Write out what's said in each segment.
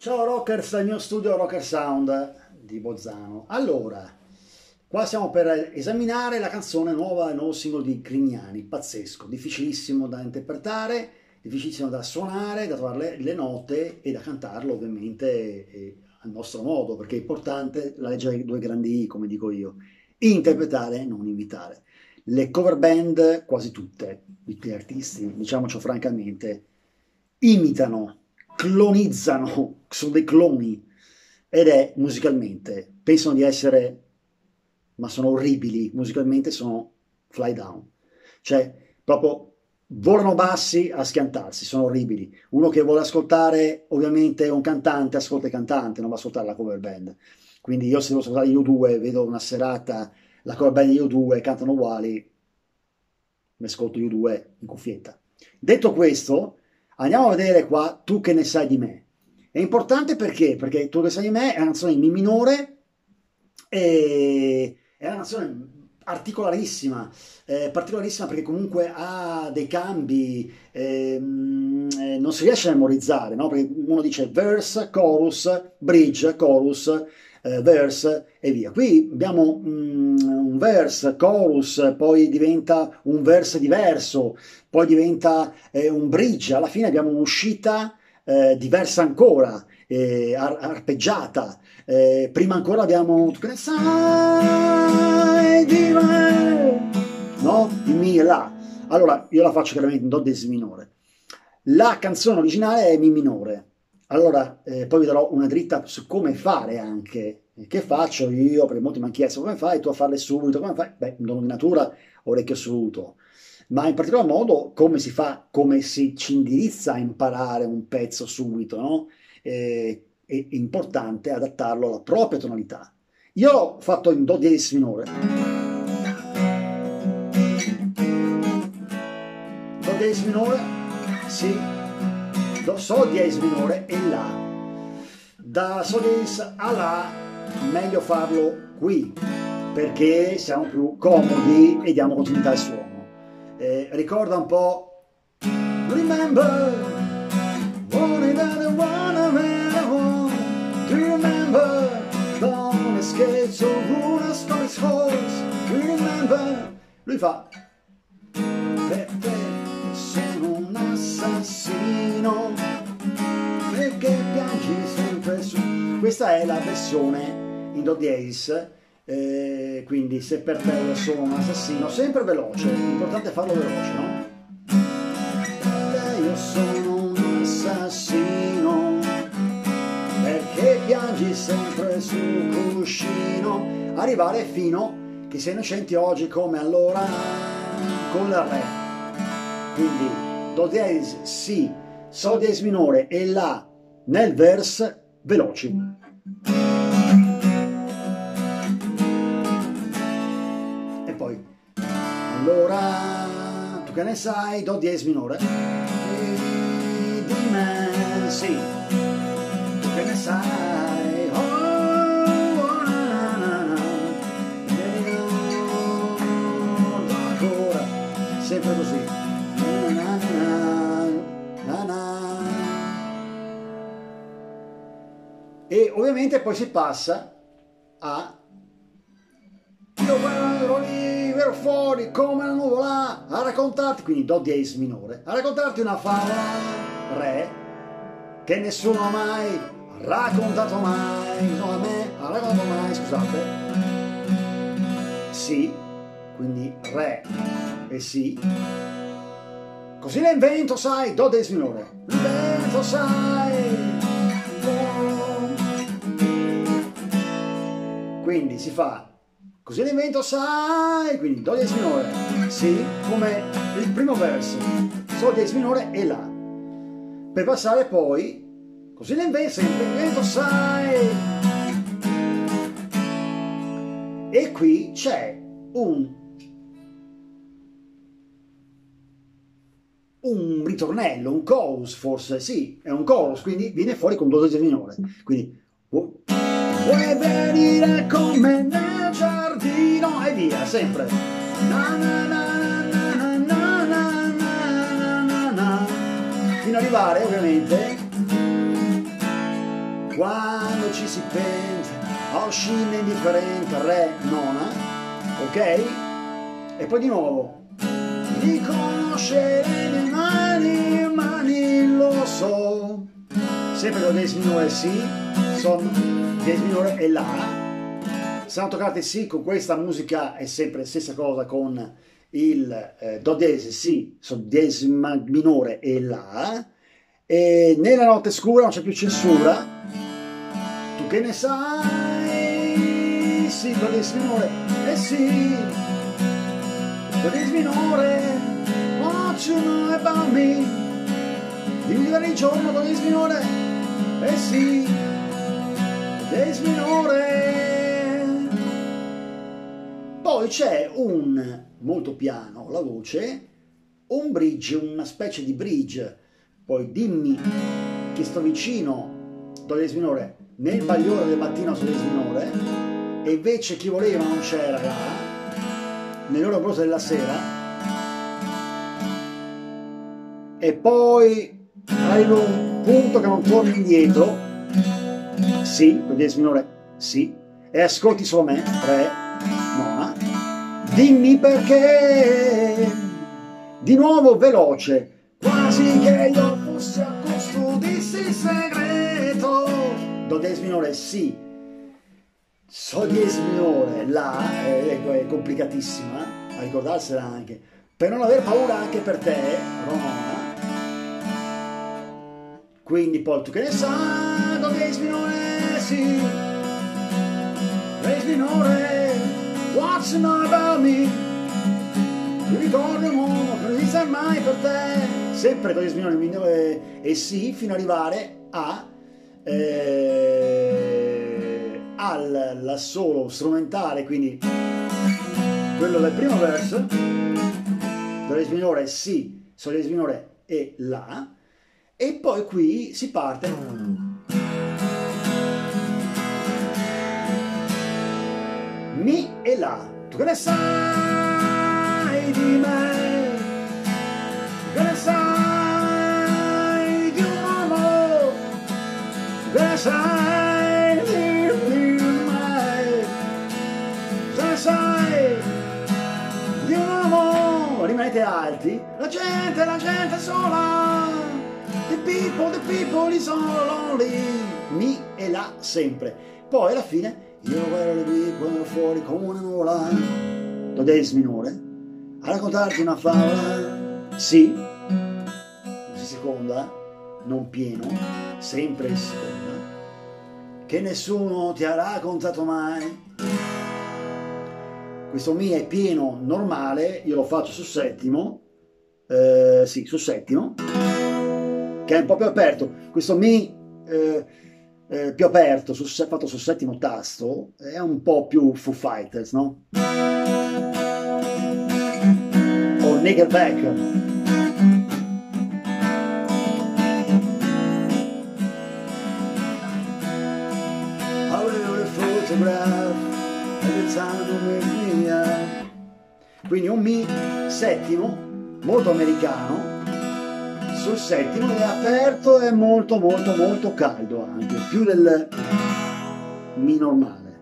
Ciao Rockers, dal mio studio Rocker Sound di Bolzano. Allora, qua stiamo per esaminare la canzone nuova, il nuovo singolo di Grignani, pazzesco, difficilissimo da interpretare, difficilissimo da suonare, da trovare le note e da cantarlo ovviamente al nostro modo, perché è importante la legge dei due grandi I, come dico io, interpretare, non imitare. Le cover band, quasi tutte, tutti gli artisti, diciamoci francamente, imitano, clonizzano, sono dei cloni ed è musicalmente, pensano di essere, ma sono orribili, musicalmente sono fly down, cioè proprio volano bassi a schiantarsi, sono orribili. Uno che vuole ascoltare ovviamente un cantante, ascolta il cantante, non va a ascoltare la cover band. Quindi io se devo ascoltare gli U2, vedo una serata, la cover band di U2, cantano uguali, mi ascolto gli U2 in cuffietta. Detto questo, andiamo a vedere qua Tu che ne sai di me. È importante perché? Perché Tu che sai di me è una canzone in Mi minore e è una canzone particolarissima perché comunque ha dei cambi, non si riesce a memorizzare, no? Perché uno dice verse, chorus, bridge, chorus, verse e via. Qui abbiamo un verse, chorus, poi diventa un verse diverso, poi diventa un bridge, alla fine abbiamo un'uscita diversa ancora, arpeggiata. Prima ancora abbiamo Tu che ne sai di me, no? Il Mi e La. Allora, io la faccio chiaramente in Do diesis minore. La canzone originale è Mi minore. Allora, poi vi darò una dritta su come fare anche. Che faccio io? Perché molti mi hanno chiesto come fai tu a farle subito, come fai? Beh, un dono di natura, orecchio assoluto. Ma in particolar modo come si fa, come si ci indirizza a imparare un pezzo subito, no? È importante adattarlo alla propria tonalità. Io l'ho fatto in Do diesis minore. Do diesis minore, sì, do Sol diesis minore e La. Da Sol diesis a La, meglio farlo qui, perché siamo più comodi e diamo continuità al suono. Ricorda un po' Remember one another one around. Do you remember Don't escape so rule as Scottish horse. Do you remember? Lui fa per te sono un assassino perché piangi sempre su. Questa è la versione in Do diesis. Quindi se per te sono un assassino, sempre veloce, l'importante è farlo veloce, no? Io sono un assassino perché piangi sempre sul cuscino, arrivare fino che sei innocenti oggi come allora con la Re. Quindi Do diesis Si, Sol diesis minore e La nel verse veloci. Allora, tu che ne sai, Do diesis minore, e di me, sì, tu che ne sai, oh, oh, na, na, na, ancora, sempre così, na, na, na, na. E ovviamente poi si passa a io ero lì, ero fuori come una nuvola a raccontarti, quindi Do diesis minore, a raccontarti una favola, Re, che nessuno ha mai raccontato mai, non a me ha raccontato mai, scusate, Si, quindi Re e Si, così la invento, sai, Do diesis minore, invento, sai, quindi si fa così l'invento sai, quindi Do diesis minore, Si, come il primo verso, Sol diesis minore e La. Per passare poi, così l'invento, sempre l'invento sai. E qui c'è un ritornello, un chorus forse, sì, è un chorus, quindi viene fuori con Do diesis minore. Quindi, vuoi venire con me nel giardino e via, sempre na, na, na, na, na, na, na, na, na, na, fino ad arrivare ovviamente quando ci si pensa, oh scena indifferente, re, nona, ok? E poi di nuovo, riconoscere le mani, mani, lo so, sempre con diesis minore si, sol, diesis minore e la. Siamo toccati si con questa musica, è sempre la stessa cosa con il do diesis, si, sol diesis minore e la. E nella notte scura non c'è più censura, tu che ne sai, si, do diesis minore e si, do diesis minore, what you know about me, dimmi dove il giorno, do diesis minore e si, do diesis minore. Poi c'è un, molto piano, la voce, un bridge, una specie di bridge, poi dimmi che sto vicino, do diesis minore, nel bagliore del mattino sol diesis minore, e invece chi voleva non c'era là, nell'ora amorosa della sera, e poi arriva un punto che non torni indietro, si, do diesis minore, si, e ascolti solo me, re, nona, dimmi perché, di nuovo veloce, quasi che io fossi a custodissi il segreto, do diesis minore, si, sol diesis minore, la, è complicatissima, a ricordarsela anche, per non aver paura anche per te, nona, quindi poi tu che ne sai, do diesis minore, si, diesis minore, what's you know about me, ti ricordo un uomo che non mi sai mai per te, sempre do diesis minore e si, fino ad arrivare a al solo strumentale, quindi quello del primo verso, do diesis minore, si, sol diesis minore e la, e poi qui si parte mi e la, tu che ne sai di me, tu che ne sai di un uomo, tu che ne sai di me, tu che ne sai di un uomo, rimanete alti, la gente sola, the people is all lonely, mi e la sempre, poi alla fine io guardo lì quando ero fuori come una nuvola, do diesis minore, a raccontarti una favola, si, seconda, non pieno, sempre in seconda, che nessuno ti ha raccontato mai. Questo mi è pieno normale, io lo faccio sul settimo, sì, sul settimo, che è un po' più aperto. Questo mi più aperto, fatto sul settimo tasto, è un po' più Foo Fighters, no? O Nickelback. Avevo le photograph every time you make me up. Quindi un mi settimo, molto americano, sul settimo è aperto e molto caldo anche, più del mi normale.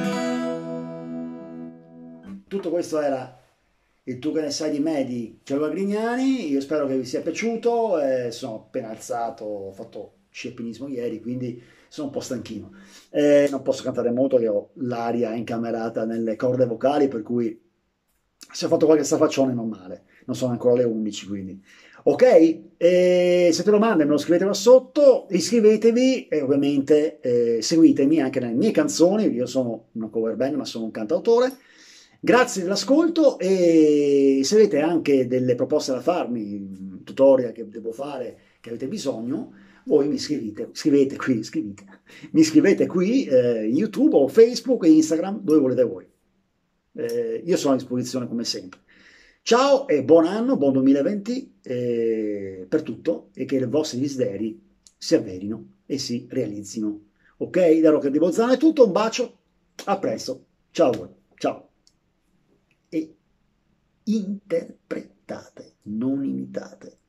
Tutto questo era il Tu che ne sai di me di Gianluca Grignani, io spero che vi sia piaciuto, sono appena alzato, ho fatto scialpinismo ieri, quindi sono un po' stanchino. Non posso cantare molto, che ho l'aria incamerata nelle corde vocali, per cui se ho fatto qualche strafaccione non male, non sono ancora le 11, quindi ok, se te lo mando me lo scrivete qua sotto, iscrivetevi e ovviamente seguitemi anche nelle mie canzoni, io sono una cover band ma sono un cantautore. Grazie dell'ascolto, e se avete anche delle proposte da farmi, tutorial che devo fare, che avete bisogno, voi mi scrivete qui, mi scrivete qui YouTube o Facebook e Instagram, dove volete voi. Io sono a disposizione come sempre. Ciao e buon anno, buon 2020 per tutto, e che i vostri desideri si avverino e si realizzino. Ok? Da Rocker di Bolzano è tutto, un bacio, a presto, ciao a voi, ciao. E interpretate, non imitate.